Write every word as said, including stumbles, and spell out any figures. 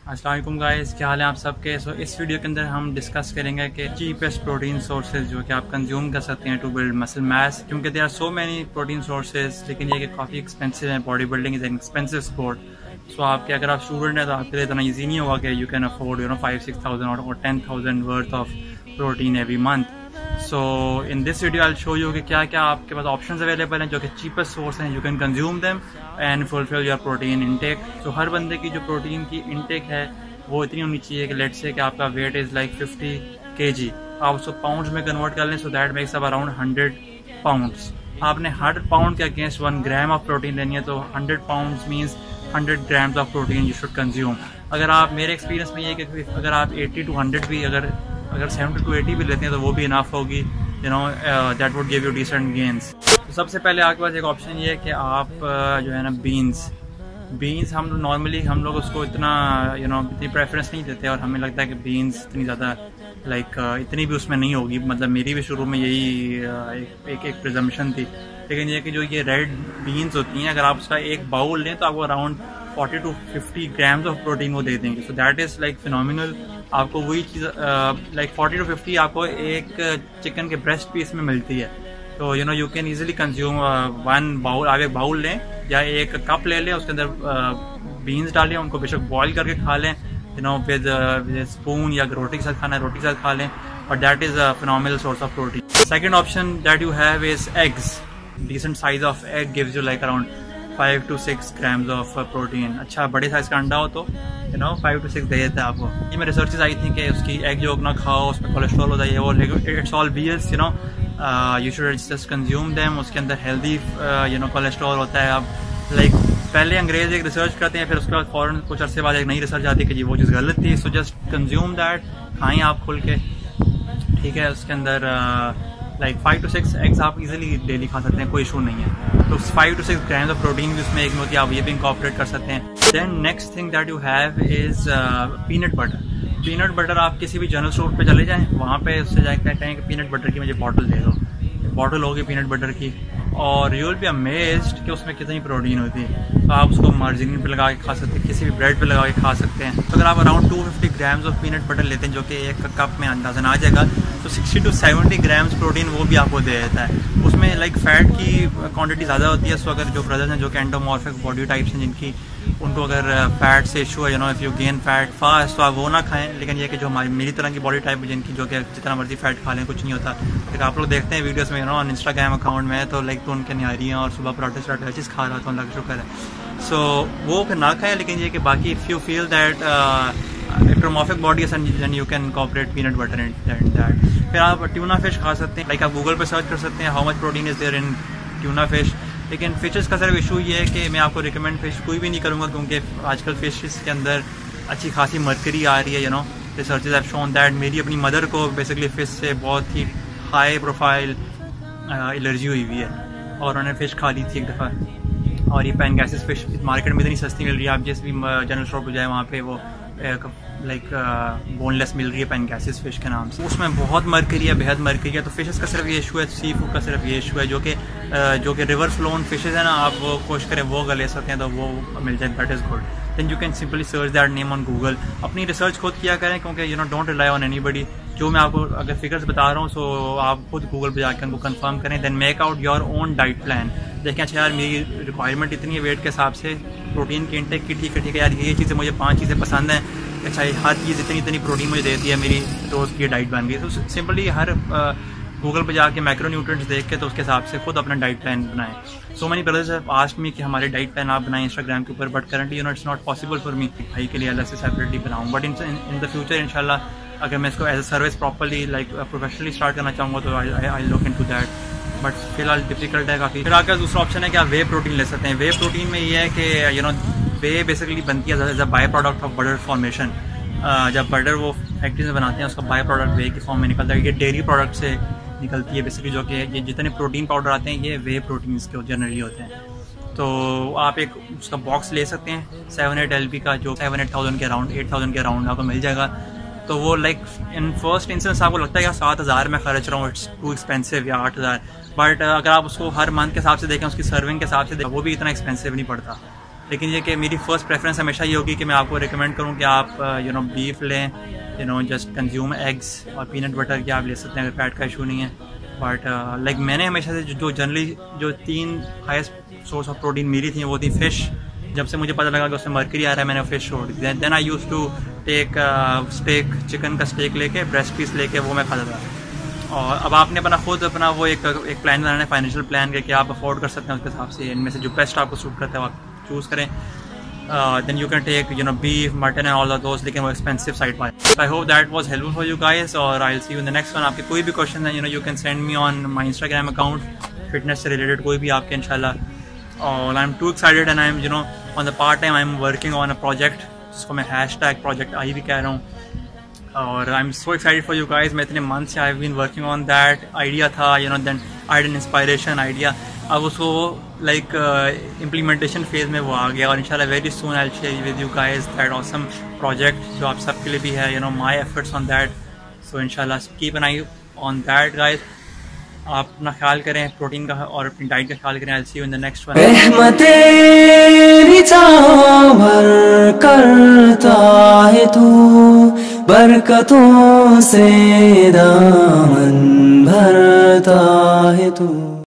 अस्सलाम वालेकुम गाइस, क्या हाल है आप सबके। सो so, इस वीडियो के अंदर हम डिस्कस करेंगे कि चीपेस्ट प्रोटीन सोर्सेज जो कि आप कंज्यूम कर सकते हैं टू बिल्ड मसल मास, क्योंकि there are so many protein sources, लेकिन ये कि काफ़ी एक्सपेंसिव है। Body building is an expensive sport. So आपके अगर आप स्टूडेंट हैं तो आपके लिए इतना ईजी नहीं होगा कि you can afford you know five six thousand और ten thousand worth of protein every month. So in this video I show you कि क्या क्या आपके पास ऑप्शंस अवेलेबल हैं जो कि चीपेस्ट सोर्स हैं। You can consume them and fulfil your protein intake. तो हर बंदे की जो प्रोटीन की इनटेक है वो इतनी होनी चाहिए कि लेट्स से कि आपका weight is like fifty KG, आप उसको पाउंड्स में कन्वर्ट कर लें। So that makes up around hundred pounds. आपने हंड्रेड पाउंड के against one gram of protein लेनी है, तो hundred pounds means hundred grams of protein you should consume. अगर आप, मेरे एक्सपीरियंस में ये है कि अगर आप एटी टू हंड्रेड भी अगर अगर सेवेंटी टू एटी भी लेते हैं तो वो भी इनफ होगी, you know that would give you decent gains. तो सबसे पहले आपके पास एक ऑप्शन ये है कि आप uh, जो है ना बीन्स बीन्स हम नॉर्मली हम लोग उसको इतना यू you नो know, इतनी प्रेफरेंस नहीं देते और हमें लगता है कि बीन्स इतनी ज़्यादा लाइक like, इतनी भी उसमें नहीं होगी। मतलब मेरी भी शुरू में यही uh, एक एक, एक प्रिजम्पशन थी, लेकिन ये कि जो ये रेड बीन्स होती हैं, अगर आप उसका एक बाउल लें तो आपको around forty to fifty grams of protein वो दे देंगे। So that is like phenomenal. आपको वही चीज़ लाइक फोर्टी टू फिफ्टी आपको एक चिकन के ब्रेस्ट पीस में मिलती है। तो you know you can easily consume one bowl. आप एक बाउल लें या एक कप ले लें, उसके अंदर बीन्स डालें, उनको बेशक बॉईल करके खा लें, यू नो विद स्पून, या रोटी के साथ खाना है रोटी के साथ खा लें, और that is a phenomenal source of protein. Second option that you have is eggs. Decent size of egg gives you like around five to six grams of protein. अच्छा बड़े साइज का अंडा हो तो you know five to six दे देता है आपको। ये मेरे रिसर्चेस आई थी कि उसकी एग जो ना खाओ, उसमें कोलेस्ट्रॉल होता है, वो it's all B S, you know you should just consume them. उसके अंदर हेल्दी यू नो कोलेस्ट्रॉल होता है। अब लाइक like, पहले अंग्रेज एक रिसर्च करते हैं, फिर उसके बाद फॉरन कुछ अरसे बाद एक नई रिसर्च आती है कि जी वो चीज़ गलत थी। सो जस्ट कंज्यूम दैट, खाएँ आप खुल के, ठीक है। उसके अंदर like five to six eggs आप इजीली डेली खा सकते हैं, कोई इशू नहीं है। तो five to six grams of protein भी उसमें एक में होती है, आप ये भी इंकॉर्पोरेट कर सकते हैं। Then next thing that you have is peanut butter. Peanut butter आप किसी भी जनरल स्टोर पे चले जाएं, वहाँ पे उससे जाकर कहें कि पीनट बटर की मुझे बॉटल दे दो, बॉटल होगी पीनट बटर की, और यू विल बी अमेज्ड कि उसमें कितनी प्रोटीन होती है। तो आप उसको मार्जिन पे लगा के खा सकते हैं, किसी भी ब्रेड पे लगा के खा सकते हैं। तो अगर आप around two fifty grams of peanut butter लेते हैं, जो कि एक कप में अंदाजन आ जाएगा, तो sixty to seventy grams protein वो भी आपको दे देता है। उसमें लाइक फैट की क्वांटिटी ज़्यादा होती है। सो अगर जो ब्रदर्स हैं जो कि एंडोमॉर्फिक बॉडी टाइप्स हैं, जिनकी उनको अगर फैट से इशू है, you know if you gain fat fast, तो आप वो ना खाएं। लेकिन ये कि जो हमारी मेरी तरह की बॉडी टाइप है, जिनकी जो कि जितना मर्जी फैट खा लें कुछ नहीं होता, लेकिन आप लोग देखते हैं वीडियोस में, you know on Instagram account में, तो लाइक तो उनके निहारी हैं और सुबह पराठे शराठे चीज़ खा रहा था, उनका शुक्र है। सो वो फिर ना खाएं। लेकिन ये कि बाकी if you feel that ectomorphic body then you can incorporate peanut butter and that. फिर आप ट्यूना फिश खा सकते हैं। लाइक आप गूगल पर सर्च कर सकते हैं how much protein is there in tuna fish. लेकिन फिशेस का सिर्फ इशू ये है कि मैं आपको रिकमेंड फिश कोई भी नहीं करूँगा, क्योंकि आजकल फिशेस के अंदर अच्छी खासी मर्करी आ रही है। You know researches have shown that. मेरी अपनी मदर को बेसिकली फिश से बहुत ही हाई प्रोफाइल एलर्जी हुई हुई है, और उन्होंने फ़िश खा ली थी एक दफ़ा। और ये पैनगैसिस फ़िश मार्केट में इतनी सस्ती मिल रही है, आप जिस भी जनरल स्टोर पर जाए वहाँ पे वो लाइक बोनलेस मिल रही है पैनगैसिस फ़िश के नाम से। उसमें बहुत मर्करी है, बेहद मर्करी है। तो फिशेस का सिर्फ ये इशू है, सी फूड का सिर्फ ये इशू है, जो कि जो कि रिवर फ्लोन फिशेस है ना, आप वो कोशिश करें वो ले सकते हैं तो वो मिल जाए, that is good. Then you can simply search that name on Google. अपनी रिसर्च खुद किया करें, क्योंकि you know don't rely on anybody. जो मैं आपको अगर फिगर्स बता रहा हूँ, सो आप खुद गूगल पर जाकर उनको कंफर्म करें, then make out your own diet plan. देखें अच्छा यार मेरी रिक्वायरमेंट इतनी है वेट के हिसाब से, प्रोटीन की इंटेक की, ठीक है ठीक है यार ये चीज़ें मुझे पाँच चीज़ें पसंद हैं, अच्छा ये हर चीज़ इतनी इतनी प्रोटीन मुझे देती है, मेरी रोज़ की डाइट बन गई। तो सिंपली हर गूगल पर जाके मैक्रोन्यूट्रिएंट्स देख के तो उसके हिसाब से खुद अपना डाइट प्लान बनाएं। So many brothers have asked me कि हमारे डाइट प्लान आप बनाएं इंस्टाग्राम के ऊपर, but currently you know it's not possible for me भाई के लिए अलग से सेपरेटली बनाऊँ। But in in the future इंशाल्लाह अगर मैं इसको as a service properly like professionally start करना चाहूँगा तो I I look into that, but फिलहाल डिफिकल्ट है काफ़ी। फिर आकर दूसरा ऑप्शन है कि आप वे प्रोटीन ले सकते हैं। वे प्रोटीन में ये है कि यू नो वे बेसिकली बनती है as a by product of butter formation. जब बटर वो फैक्ट्री से बनाते हैं, उसका बाय प्रोडक्ट वे के फॉर्म में निकलता है। ये डेयरी प्रोडक्ट से निकलती है बेसिकली, जो कि ये जितने प्रोटीन पाउडर आते हैं ये वे प्रोटीन्स के जनरली होते हैं। तो आप एक उसका बॉक्स ले सकते हैं सेवन एट एल पी का, जो सेवन एट थाउजेंड के अराउंड एट थाउजेंड के अराउंड आपको मिल जाएगा। तो वो लाइक इन फर्स्ट इंस्टेंस आपको लगता है कि सात हज़ार में खर्च रहा हूँ, इट्स टू एक्सपेंसिव, या आठ हज़ार, बट अगर आप उसको हर मंथ के हिसाब से देखें, उसकी सर्विंग के हिसाब से देखें, वो भी इतना एक्सपेंसिव नहीं पड़ता। लेकिन ये कि मेरी फर्स्ट प्रेफरेंस हमेशा ये होगी कि मैं आपको रिकमेंड करूँ कि आप यू नो बीफ लें, you know just consume eggs और पीनट बटर की आप ले सकते हैं अगर फैट का इशू नहीं है। बट लाइक uh, like, मैंने हमेशा से जो जनरली जो तीन हाईएस्ट सोर्स ऑफ प्रोटीन मेरी थी वो थी फ़िश। जब से मुझे पता लगा कि उसमें मर्करी आ रहा है मैंने फ़िश छोड़ दी। Then I use to take steak, chicken का स्टेक लेके ब्रेस्ट पीस लेके वो मैं खाता था। और अब आपने अपना खुद अपना वो एक एक प्लान बनाना है, फाइनेंशियल प्लान के कि आप अफोर्ड कर सकते हैं उसके हिसाब से इनमें से जो बेस्ट आपको सूट करता है वो आप चूज़ करें। Then you can take you know beef, mutton and all of those, लेकिन वो एक्सपेंसिव साइड पर। I hope that was helpful for you guys और I will see you in the next one. आपके कोई भी question है you know you can send me on my Instagram account, fitness से related कोई भी आपके इंशाल्लाह। और I am too excited and I am you know on the part time I am working on a project जिसको मैं hash tag project I भी कह रहा हूँ। और I am so excited for you guys. मैं इतने मंथ से I have been working on that. Idea था you know then I had an inspiration idea, अब उसको लाइक इम्प्लीमेंटेशन फेज में वो आ गया। और इंशाल्लाह very soon I will share with you guys that awesome project जो आप सबके लिए भी है, you know my efforts on that. So इंशाल्लाह keep an eye on that guys. आप अपना ख्याल करें प्रोटीन का और अपनी डाइट का ख्याल करें। I will see you in the next one. भर करता है तू, बरकतों से दामन भरता है तू।